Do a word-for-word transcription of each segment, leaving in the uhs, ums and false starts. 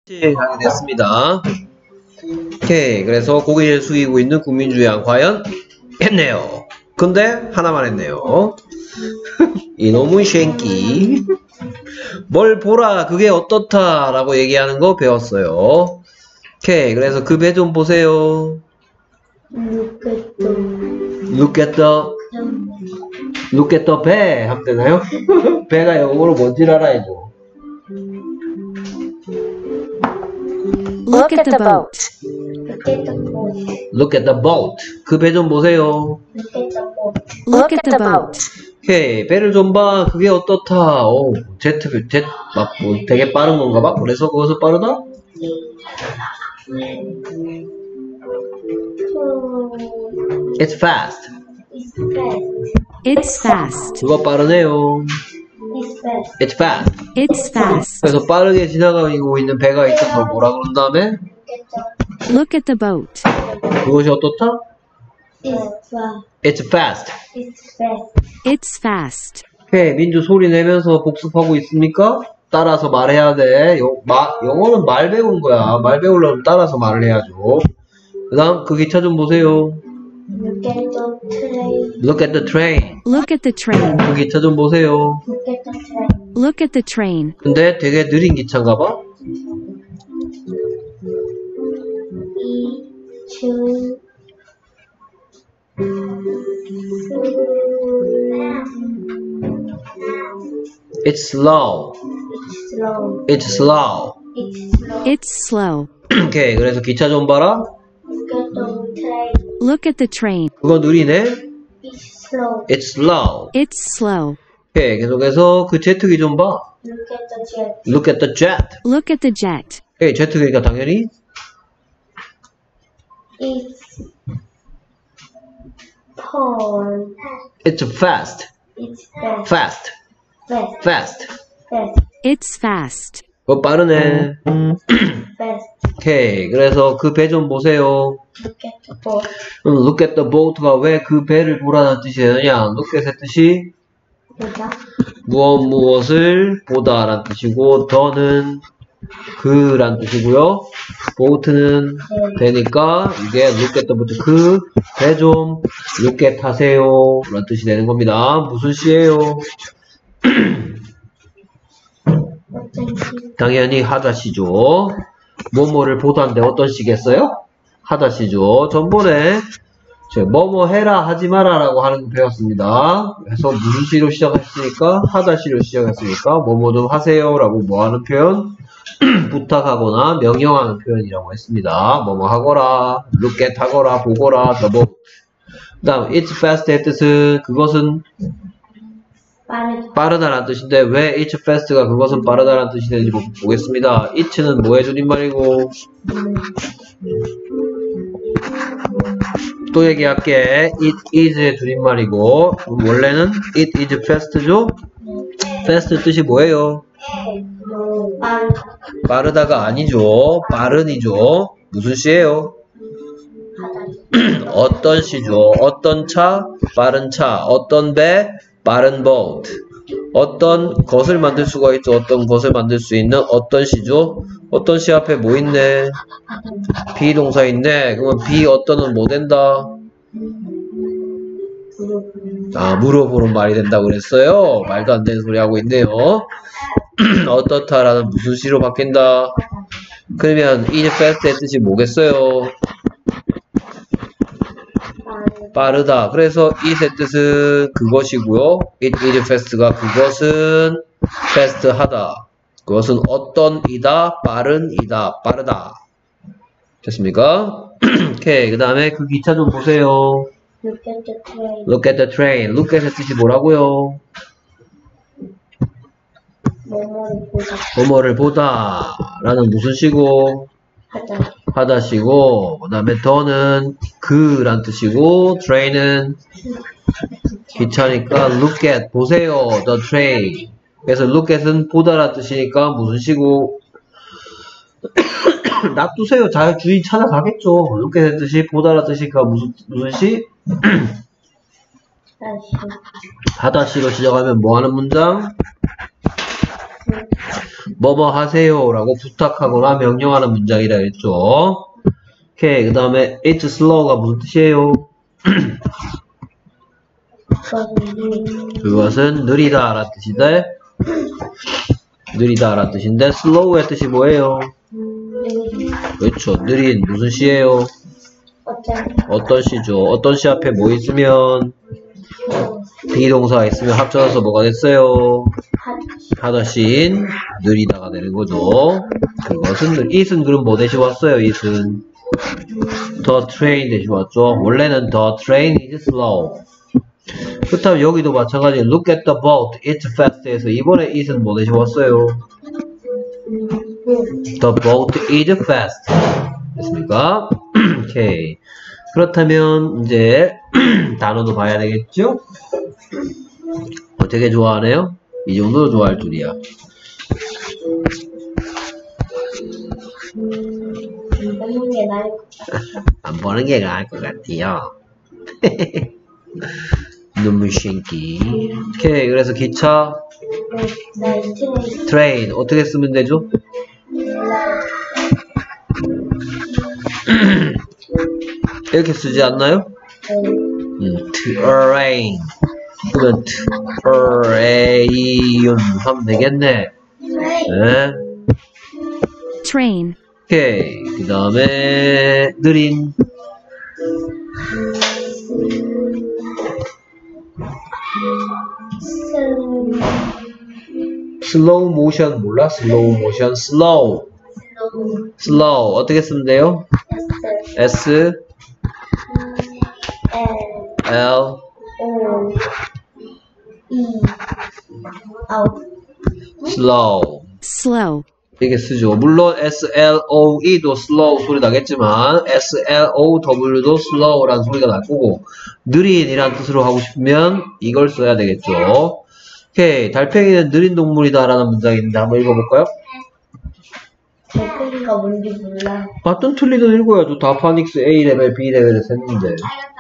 하게 됐습니다. 오케이. 그래서 고개를 숙이고 있는 국민주양 과연 했네요. 근데 하나만 했네요. 이놈의 쉔끼. 뭘 보라 그게 어떻다 라고 얘기하는 거 배웠어요. 오케이. 그래서 그 배 좀 보세요. Look at the Look at the 배 하면 되나요? 배가 영어로 뭔지를 알아야죠. Look at the boat. Look at the boat. 그 배 좀 보세요. Look at the boat. 오케이. 배를 좀 봐. 그게 어떻다. 오, 제트, 제, 막, 뭐, 되게 빠른 건가 봐. 그래서 그것은 빠르다? It's fast. It's fast. 그거 빠르네요. It's fast. It's fast. 그래서 빠르게 지나가고 있는 배가 있어서 뭐라 그런 다음에 Look at the boat. 그것이 어떻다? It's fast. It's fast. 오케이. 민주 소리 내면서 복습하고 있습니까? 따라서 말해야 돼. 여, 마, 영어는 말 배우는 거야. 말 배우려면 따라서 말을 해야죠. 그 다음 그 기차 좀 보세요. Look at the train. Look at the train. 그 기차 좀 보세요. Look at the train. 근데 되게 느린 기차인가 봐? It's slow. It's slow. It's slow. 오케이. 그래서 기차 좀 봐라. Look at the train. 그거 느리네. It's slow. It's slow. 오케이. 계속해서 그 제트기 좀 봐. Look at the jet. Look at the jet. 오케이. 제트기니까 당연히 It's tall. It's fast. It's fast. Fast. Fast. Fast. Fast. It's fast. 그거 빠르네. Fast. 오케이. 그래서 그 배 좀 보세요. Look at the boat. 음, look at the boat가 왜 그 배를 보라는 뜻이 되느냐? look at의 뜻이 보다. 무엇 무엇을 보다라는 뜻이고 더는 그란 뜻이고요. boat는 배니까 이게 look at the boat 그 배 좀 look at 하세요 라는 뜻이 되는 겁니다. 무슨 시예요? 당연히 하다시죠. 뭐뭐를 보다인데 어떤 시겠어요? 하다시죠. 전번에 뭐뭐 해라 하지 마라 라고 하는 거 배웠습니다. 그래서 무슨 시로 시작했으니까 하다시로 시작했으니까 뭐뭐 좀 하세요 라고 뭐 하는 표현 부탁하거나 명령하는 표현이라고 했습니다. 뭐뭐 하거라, look at 하거라, 보거라, the boat. 그 다음 it's fast의 뜻은 그것은 빠르다. 빠르다라는 뜻인데 왜 it's fast가 그것은 빠르다라는 뜻이 되는지 보겠습니다. it는 뭐의 줄임말이고 또 얘기할게. it is의 줄임말이고 원래는 it is fast죠? fast 뜻이 뭐예요? 빠르다. 빠르다가 아니죠. 빠른이죠. 무슨 시예요? 어떤 시죠? 어떤 차? 빠른 차. 어떤 배? 빠른 boat. 어떤 것을 만들 수가 있죠. 어떤 것을 만들 수 있는 어떤 시죠? 어떤 시 앞에 뭐 있네? 비동사 있네. 그러면 비 어떤은 뭐 된다? 아, 물어보는 말이 된다고 그랬어요. 말도 안 되는 소리 하고 있네요. 어떻다라는 무슨 시로 바뀐다? 그러면 is fast의 뜻이 뭐겠어요? 빠르다. 그래서 is의 뜻은 그것이고요. it is fast가 그것은 fast 하다. 그것은 어떤 이다, 빠른 이다, 빠르다. 됐습니까? 오케이. 그 다음에 그 기차 좀 보세요. Look at the train. Look at the train. Look at의 뜻이 뭐라고요? 뭐뭐를 보다. 뭐뭐를 보다. 라는 무슨 시고? 하다. 하다 시고, 그 다음에 더는 그란 뜻이고, train은 기차니까 look at, 보세요. the train. 그래서 look at은 보다란 뜻이니까 무슨 시고? 놔두세요. 잘 주인 찾아가겠죠. look at의 뜻이 보다란 뜻이니까 무슨, 무슨 시? 다시. 하다 시로 시작하면 뭐 하는 문장? 뭐뭐 하세요 라고 부탁하거나 명령하는 문장이라 했죠. 오케이. 그 다음에 it's slow가 무슨 뜻이에요? 그것은 느리다 라는 뜻인데 느리다 라는 뜻인데 slow의 뜻이 뭐예요? 그렇죠. 느린 무슨 시예요? 어떤 시죠? 어떤 시 앞에 뭐 있으면 비동사가 있으면 합쳐서 뭐가 됐어요? 하다시인 느리다가 되는 거죠. 그것은 it은 그럼 뭐 대신 왔어요? it은 the train 대신 왔죠. 원래는 the train is slow. 그렇다면 여기도 마찬가지로 look at the boat, it's fast 해서 이번에 it은 뭐 대신 왔어요? The boat is fast. 됐습니까? 오케이. 그렇다면 이제 단어도 봐야 되겠죠? 어, 되게 좋아하네요. 이 정도도 좋아할 줄이야. 보는 게 나을 것 같아. 안 보는 게 나을 것 같아요. 눈물 신기. 오케이. 그래서 기차 네, 트레인. 트레인 어떻게 쓰면 되죠? 이렇게 쓰지 않나요? 음, 트레인. 그러면 트레인 하면 되겠네. 네. train, 오케이. 그 다음에 느린 슬로우 모션 몰라? 슬로우 모션 슬로우 슬로우 어떻게 쓰면 돼요? S L O E 아웃 슬로우 slow, 이렇게 쓰죠. 물론 S L O E도 slow 소리 나겠지만 S L O W도 slow라는 소리가 날 거고 느린이란 뜻으로 하고 싶으면 이걸 써야 되겠죠. 오케이. 달팽이는 느린 동물이다라는 문장이 있는데 한번 읽어볼까요? 달팽이가 뭔지 몰라. 맞든 틀리든 읽어야죠. 다 파닉스 A 레벨, B 레벨에서 했는데.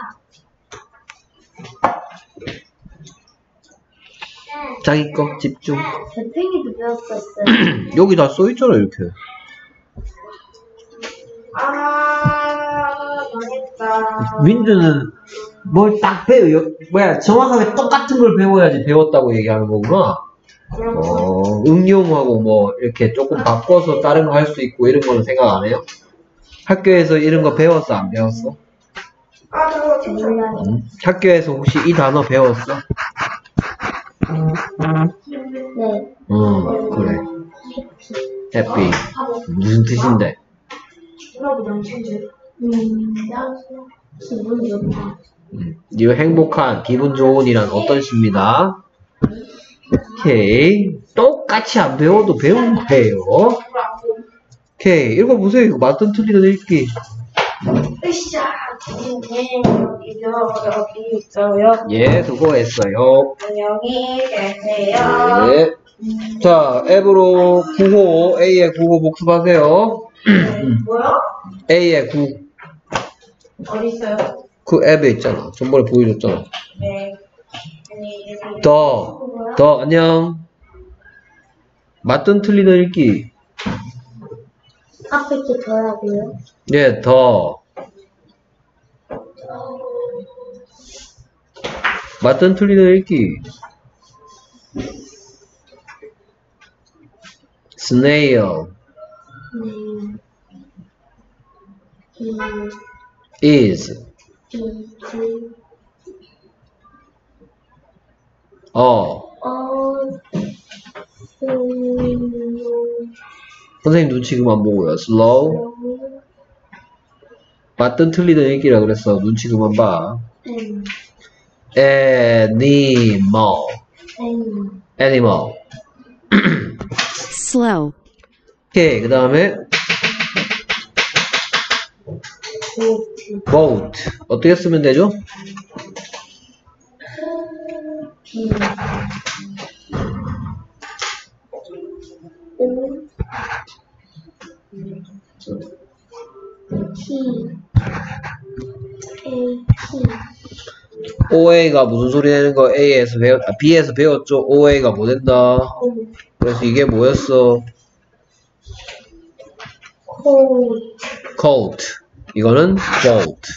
자기 거 집중. 달팽이도 배웠었어요. 여기 다 써있잖아 이렇게. 아, 망했다. 민주는 뭘 딱 배워. 뭐야 정확하게 똑같은 걸 배워야지 배웠다고 얘기하는 거구나. 어, 응용하고 뭐 이렇게 조금 바꿔서 다른 거 할 수 있고 이런 거는 생각 안 해요? 학교에서 이런 거 배웠어 안 배웠어? 아, 저거 진짜 몰라요. 응? 학교에서 혹시 이 단어 배웠어? 네. 응 그래. 해피 무슨 뜻인데? 음, 기분 좋다. 음, 이 행복한 기분 좋은이란 어떤 시입니다. 오케이. 똑같이 안 배워도 배운 거예요. 오케이. 읽어보세요. 이거 맞든 틀리든 읽기. 으쌰, 선생님, 여기요, 여기 있어요. 예, 수고했어요. 안녕히 계세요. 네. 자, 앱으로 국어, A의 국어 복습하세요. 뭐요? A의 구. 어디 있어요? 그 앱에 있잖아. 전번에 보여줬잖아. 네. 안녕히 계세요. 더, 더, 안녕. 맞든 틀리든 읽기. 앞에 게 더라고요? 예, 더. 맞든 틀리든 읽기. snail 네. 음, is 음, a 어, 음, 선생님 눈치 그만 보고요. slow 맞든 틀리든 읽기라 그랬어. 눈치 그만 봐. 음, animal 음, animal slow, 오케이. 그 다음에 boat 어떻게 쓰면 되죠? 음, 오, T, A, T, 오에이가 무슨 소리 내는 거 A에서 배웠, 아, B에서 배웠죠? 오에이가 뭐 된다? O, 그래서 이게 뭐였어? coat, coat. 이거는 boat.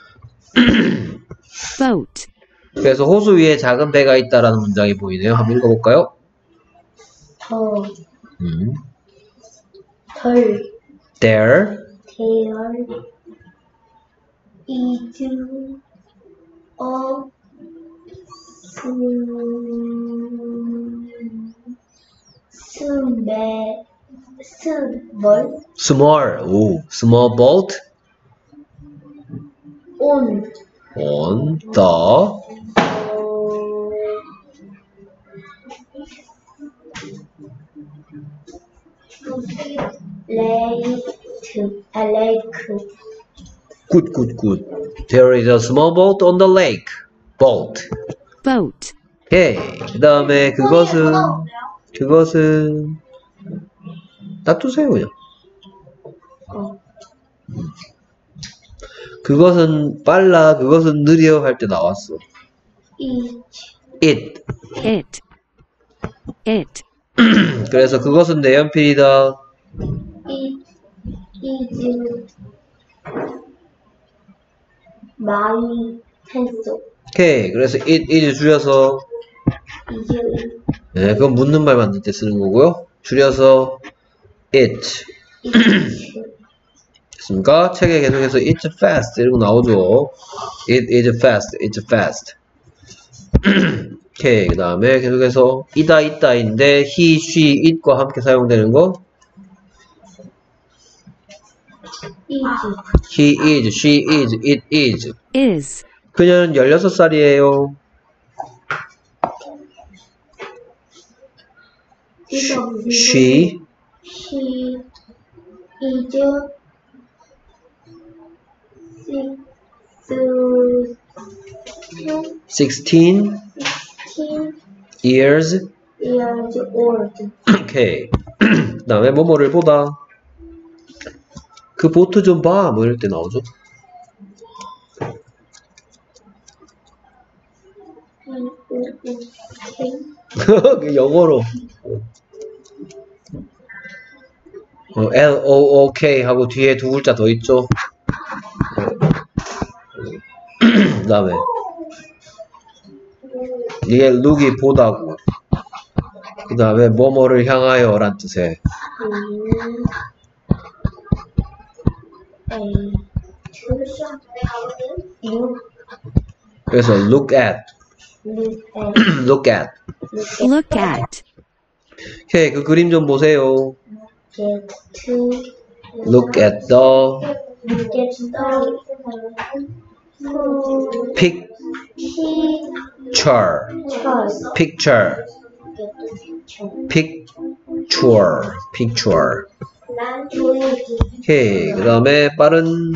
boat, 그래서 호수 위에 작은 배가 있다라는 문장이 보이네요. 한번 읽어볼까요? 더, 음. 덜, There there is a small, small, small, 오, small boat on on the lake, a lake, good, good, good. There is a small boat on the lake. boat. boat, 오케이. 그 다음에 그것은 그것은 놔두세요 그냥. 어. 그것은 빨라, 그것은 느려 할 때 나왔어. it, it. it, it, 그래서 그것은 내연필이다. it is my pencil. 오케이. 그래서 it is 줄여서 is 네, 그건 묻는 말 만들 때 쓰는 거고요. 줄여서 it. it 됐습니까? 책에 계속해서 it's fast 이런 거 나오죠. It is fast, it's fast. 오케이. 그 다음에 계속해서 이다 있다인데 he, she, it과 함께 사용되는 거 is he is, she is, it is. is, 그녀는 열여섯 살이에요. she she is six sixteen sixteen years. years old. 오케이. 그 다음에 뭐뭐를 보다. 그 보트 좀 봐. 뭐 이럴 때 나오죠. 그 영어로 어, L O O K 하고 뒤에 두 글자 더 있죠. 그 다음에 이게 look이 보다고, 그 다음에 뭐뭐를 향하여 란 뜻에 그래서 look at look at. look at, 오케이. 그 그림 좀 보세요. get to look at the get the picture picture picture picture. 오케이. 그 다음에 빠른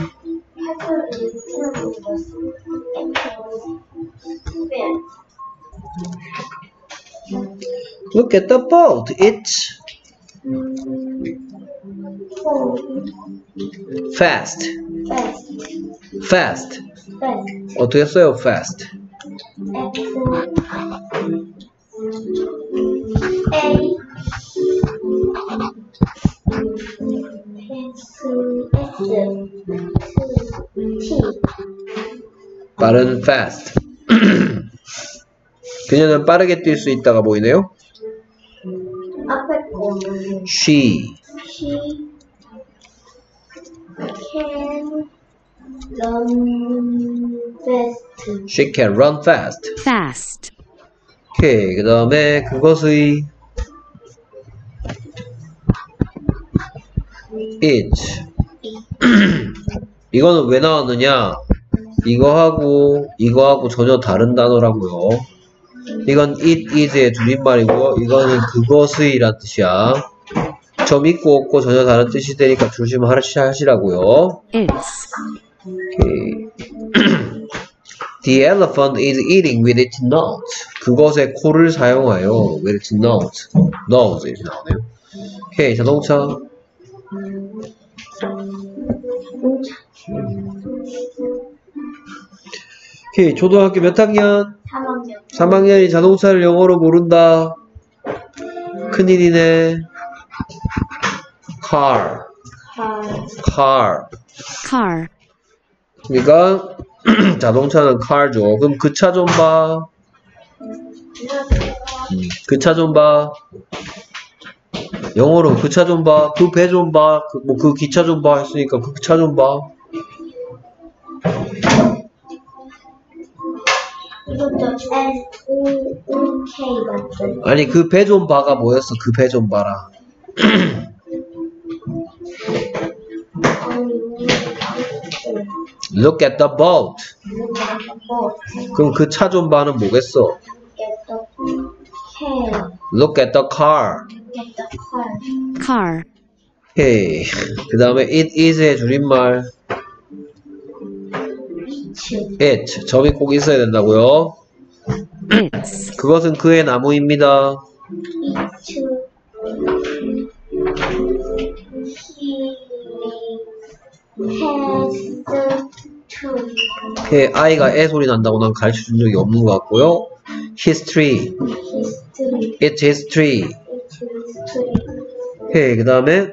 look at the boat. It's fast. fast fast. fast 어떻게 써요? fast. 빠른 fast. 그녀는 빠르게 뛸 수 있다가 보이네요. 앞에 거 she she can run fast. she can run fast. fast, 오케이. 그 다음에 그것의 it. 이거는 왜 나왔느냐? 이거하고 이거하고 전혀 다른 단어라고요. 이건 it is의 줄임말이고 이거는 그것의 란 뜻이야. 점 있고 없고 전혀 다른 뜻이 되니까 조심하시라고요. its, 오케이. The elephant is eating with its nose. 그것의 코를 사용하여 with its nose. nose 이렇게 나오네요. 오케이. 자동차. 오케이. 초등학교 몇 학년? 삼 학년 삼 학년이 자동차를 영어로 모른다. 큰일이네. car. car, car. car, 그러니까 자동차는 car죠. 그럼 그 차 좀 봐. 그 차 좀 봐. 영어로 그 차 좀 봐. 그 배 좀 봐. 그, 뭐 그 기차 좀 봐 했으니까 그 차 좀 봐. 이것도 S O O K 맞죠? 아니 그 배 좀 봐가 뭐였어? 그 배 좀 봐라. Look at the boat. 그럼 그 차 좀 봐는 뭐겠어? Look at the car. car, 오케이. 그 다음에 it is의 줄임말 it. 점이 꼭 있어야 된다고요. its, 그것은 그의 나무입니다. 오케이. 아이가 애 소리 난다고 난 가르쳐 준 적이 없는 것 같고요. history. It's history. 오케이. 그 다음에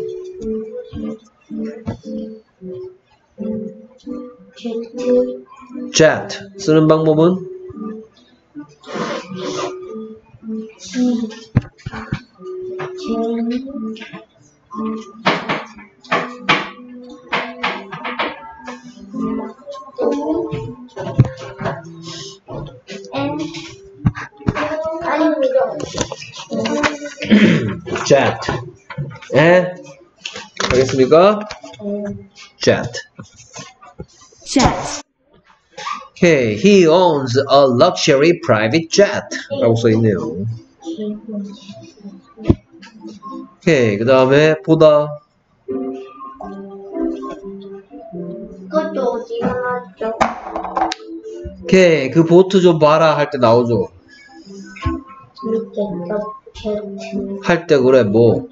jet. 쓰는 방법은 jet. 에? 알겠습니까? jet. jet, Okay, he owns a luxury private jet. 라고 써있네요. 오케이, 그 다음에 보다. 그것도 어디가 나왔죠? 오케이, 그 보트 좀 봐라 할 때 나오죠. 이렇게 이렇게 할 때 그래 뭐.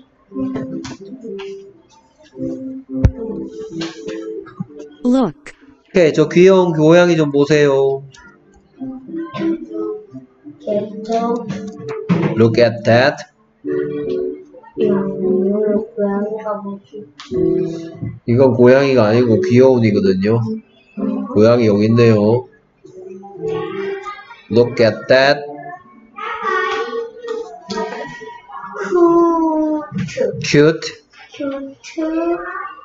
look, 오케이, 저 귀여운 고양이 좀 보세요. 이렇게 Look at that. 이거 고양이가 뭐지? 이건 고양이가 아니고 귀여운이거든요. 고양이 여기 있네요. Look at that. 큐트 Cute 큐트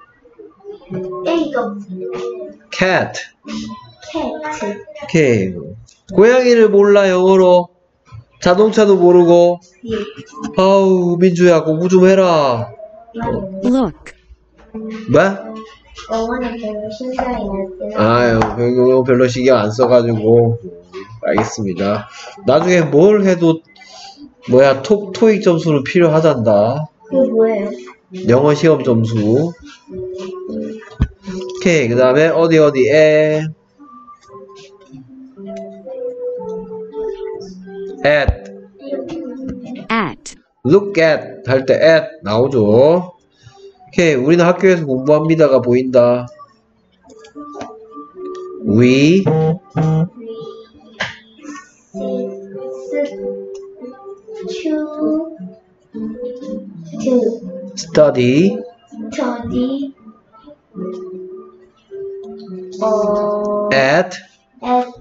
A가 cat. 캣 오케이. 고양이를 몰라 영어로. 자동차도 모르고. 아우 민주야 공부 좀 해라. look, 뭐? 영어는 별로 신경이 나지 아유 별로, 별로 신경 안 써가지고. 알겠습니다. 나중에 뭘 해도 뭐야 토, 토익 점수는 필요하단다. 그게 뭐예요? 영어 시험 점수. 오케이. 그 다음에 어디 어디에 at. at, look at 할 때 at 나오죠. 오케이. 우리는 학교에서 공부합니다가 보인다. we to to study study 어 at at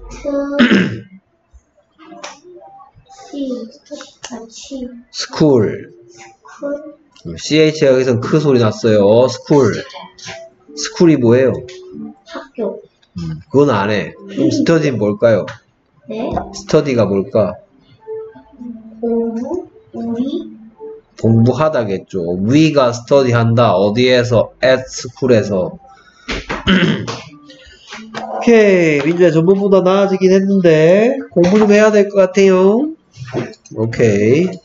C 같이 school. 쿨 ch가 여기서 크 소리 났어요. school. school이 뭐예요? 학교 음, 그건 안 해. 그럼 study는 뭘까요? 네 study가 뭘까? 공부 우리 공부하다겠죠. we가 study 한다. 어디에서? at school에서. 오케이. 민주야 전번보다 나아지긴 했는데 공부 좀 해야 될 것 같아요. 오케이.